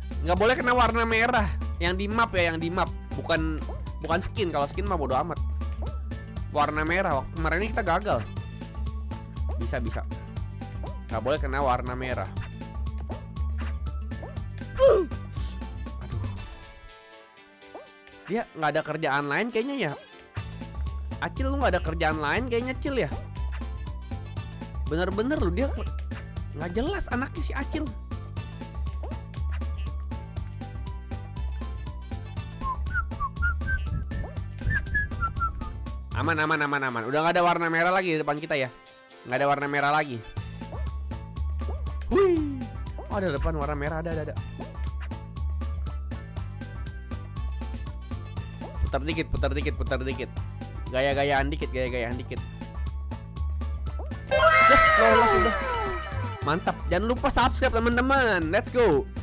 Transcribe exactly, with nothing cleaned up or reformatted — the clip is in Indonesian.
Nggak boleh kena warna merah. Yang di map ya, yang di map. Bukan bukan skin. Kalau skin mah bodo amat. Warna merah. Waktu kemarin ini kita gagal. Bisa bisa. Nggak boleh kena warna merah. Aduh. Dia nggak ada kerjaan lain kayaknya ya. Acil lu nggak ada kerjaan lain kayaknya Cil ya. Bener-bener lu dia nggak jelas anaknya si Acil. Aman aman aman aman. Udah nggak ada warna merah lagi di depan kita ya. Nggak ada warna merah lagi. Hui. Oh, ada depan warna merah, ada ada ada. Putar dikit, putar dikit, putar dikit. Gaya-gayaan dikit, gaya-gayaan dikit. Dah, lolos udah. Mantap. Jangan lupa subscribe teman-teman. Let's go.